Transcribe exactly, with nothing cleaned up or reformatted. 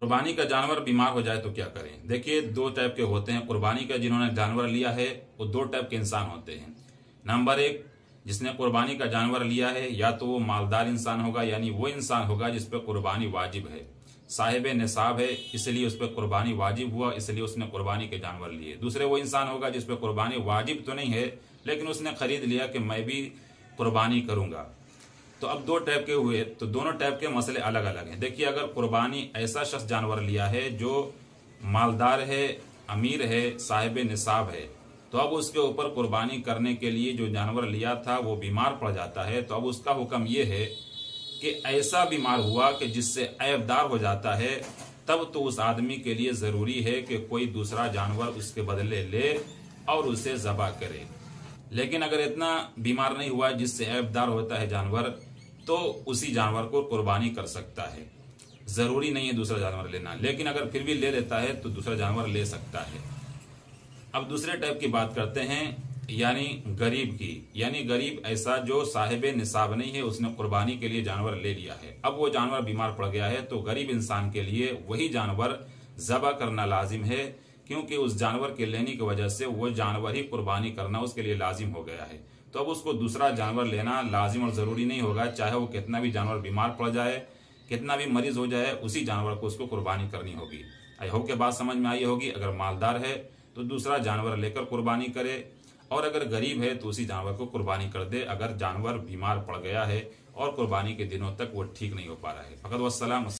कुर्बानी का जानवर बीमार हो जाए तो क्या करें। देखिए, दो टाइप के होते हैं। कुर्बानी का जिन्होंने जानवर लिया है वो दो टाइप के इंसान होते हैं। नंबर एक, जिसने कुर्बानी का जानवर लिया है या तो वो मालदार इंसान होगा, यानी वो इंसान होगा जिस पर कुर्बानी वाजिब है, साहिब निसाब है, इसलिए उस पर कुर्बानी वाजिब हुआ, इसलिए उसने कुर्बानी के जानवर लिए। दूसरे वो इंसान होगा जिस पर कुर्बानी वाजिब तो नहीं है, लेकिन उसने खरीद लिया कि मैं भी कुर्बानी करूंगा। तो अब दो टाइप के हुए, तो दोनों टाइप के मसले अलग अलग हैं। देखिए, अगर कुर्बानी ऐसा शख्स जानवर लिया है जो मालदार है, अमीर है, साहिब निसाब है, तो अब उसके ऊपर कुर्बानी करने के लिए जो जानवर लिया था वो बीमार पड़ जाता है, तो अब उसका हुक्म ये है कि ऐसा बीमार हुआ कि जिससे ऐबदार हो जाता है, तब तो उस आदमी के लिए जरूरी है कि कोई दूसरा जानवर उसके बदले ले और उसे ज़बह करे। लेकिन अगर इतना बीमार नहीं हुआ जिससे ऐबदार होता है जानवर, तो उसी जानवर को कुर्बानी कर सकता है। जरूरी नहीं है दूसरा जानवर लेना, लेकिन अगर फिर भी ले लेता है तो दूसरा जानवर ले सकता है। अब दूसरे टाइप की बात करते हैं, यानी गरीब की। यानी गरीब ऐसा जो साहिब निसाब नहीं है, उसने कुर्बानी के लिए जानवर ले लिया है, अब वो जानवर बीमार पड़ गया है, तो गरीब इंसान के लिए वही जानवर ज़बह करना लाजिम है, क्योंकि उस जानवर के लेने की वजह से वो जानवर ही कुर्बानी करना उसके लिए लाजिम हो गया है। तो अब उसको दूसरा जानवर लेना लाजिम और ज़रूरी नहीं होगा, चाहे वो कितना भी जानवर बीमार पड़ जाए, कितना भी मरीज हो जाए, उसी जानवर को उसको कुर्बानी करनी होगी। आई होप के बात समझ में आई होगी। अगर मालदार है तो दूसरा जानवर लेकर कुर्बानी करे, और अगर गरीब है तो उसी जानवर को कुर्बानी कर दे, अगर जानवर बीमार पड़ गया है और कुर्बानी के दिनों तक वो ठीक नहीं हो पा रहा है। फ़क़त वस्सलाम।